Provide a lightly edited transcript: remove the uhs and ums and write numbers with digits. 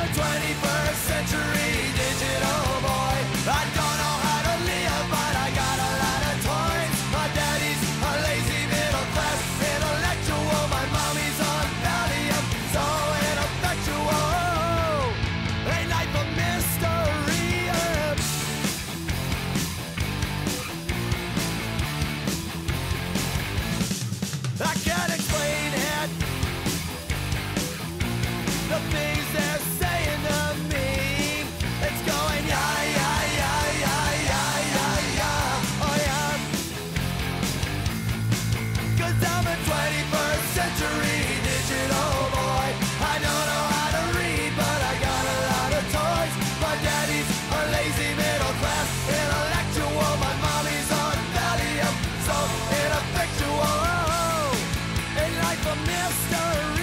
21st century digital boy. I don't know how to live, but I got a lot of toys. My daddy's a lazy middle class intellectual. My mommy's on Valium, so ineffectual. A life of mystery. I can't explain it. The things they're saying to me, it's going yeah, yeah, yeah, yeah, yeah, yeah, yeah, oh yeah. 'Cause I'm a 21st century digital boy. I don't know how to read, but I got a lot of toys. My daddy's a lazy middle class intellectual. My mommy's on Valium, so ineffectual. A life of mystery.